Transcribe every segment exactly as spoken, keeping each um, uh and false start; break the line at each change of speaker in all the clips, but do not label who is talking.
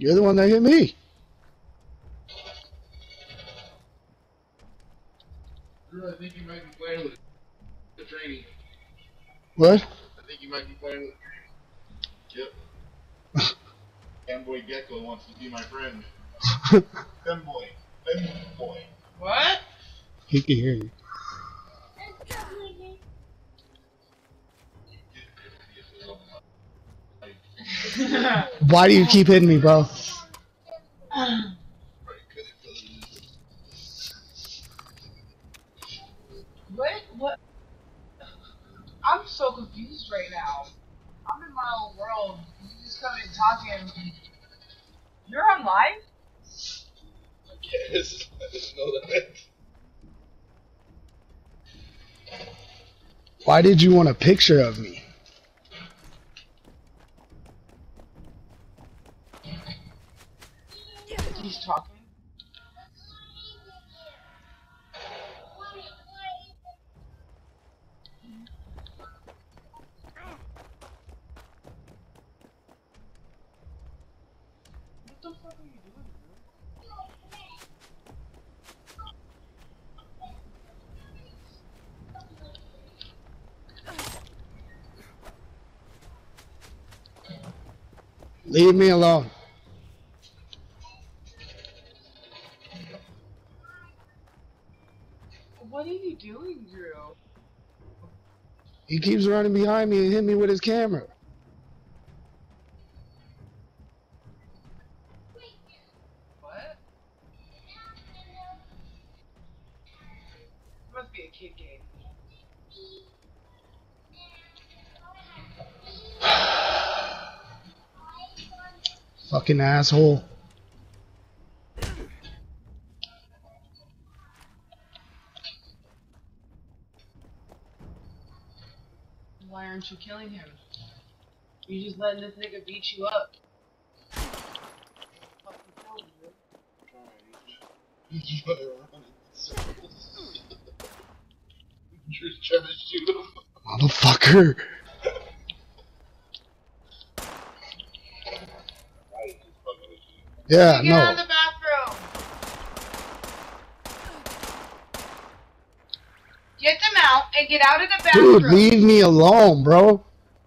You're the one that hit me.
Drew, I think you might be playing with the training.
What?
I think you might be playing with the training. Yep. Fanboy Gecko wants to be my friend. Femboy. Femboy.
What?
He can hear you. Why do you keep hitting me, bro?
What? What? I'm so confused right now. I'm in my own world. You just come in talking. You're on live?
I guess. I didn't know that.
Why did you want a picture of me?
He's talking. What the fuck are you doing,
Leave me alone.
What are you doing, Drew?
He keeps running behind me and hit me with his camera.
What? It must be a kid game.
Fucking asshole.
Why aren't you killing him? You just letting this nigga beat you up. Fucking kill him, dude.
You try to run in circles. You're trying to shoot him.
Motherfucker. Yeah,
Get out of
no.
the bathroom! Get them out and get out of the bathroom!
Dude, leave me alone, bro.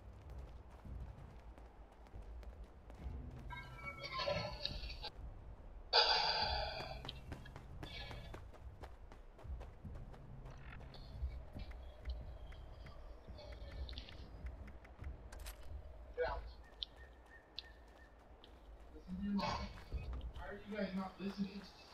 Get out. Listen to your mom. Why are you guys not listening?